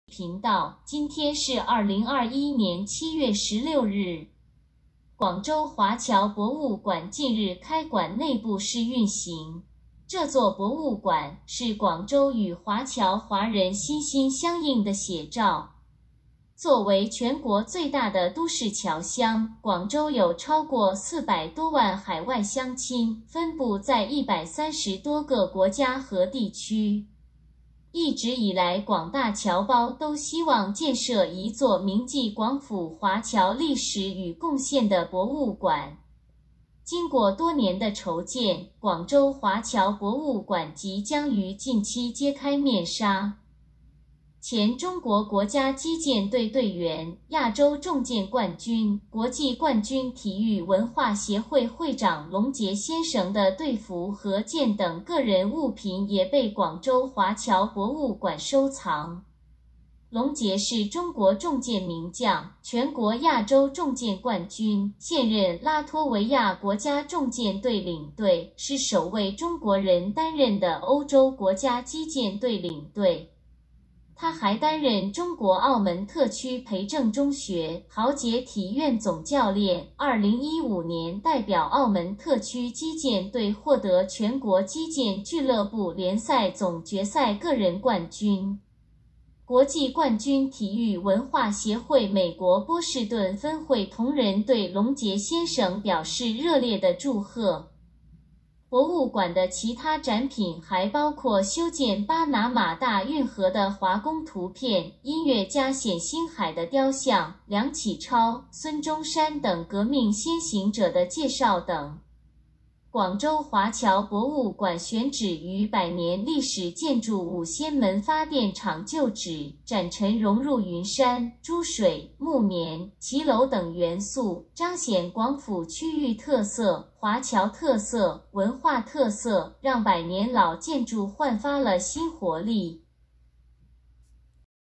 频道，今天是2021年7月16日。广州华侨博物馆近日开馆内部试运行。这座博物馆是广州与华侨华人心心相印的写照。作为全国最大的都市侨乡，广州有超过400多万海外乡亲，分布在130多个国家和地区。一直以来，广大侨胞都希望建设一座铭记广府华侨历史与贡献的博物馆。经过多年的筹建，广州华侨博物馆即将于近期揭开面纱。前中国国家击剑队队员、亚洲重剑冠军、国际冠军体育文化协会会长龙杰先生的队服和剑等个人物品也被广州华侨博物馆收藏。龙杰是中国重剑名将，全国亚洲重剑冠军，现任拉脱维亚国家重剑队领队，是首位中国人担任的欧洲国家击剑队领队。他还担任中国澳门特区培正中学豪杰体院总教练，2015年代表澳门特区击剑队获得全国击剑俱乐部联赛总决赛个人冠军。国际冠军体育文化协会美国波士顿分会同仁对龙杰先生表示热烈的祝贺。博物馆的其他展品还包括修建巴拿马大运河的华工图片、音乐家冼星海的雕像、梁启超、孙中山等革命先行者的介绍等。广州华侨博物馆选址于100年历史建筑五仙门发电厂旧址，展陈融入云山、珠水、木棉、骑楼等元素，彰显广府区域特色、华侨特色、文化特色，让100年老建筑焕发了新活力。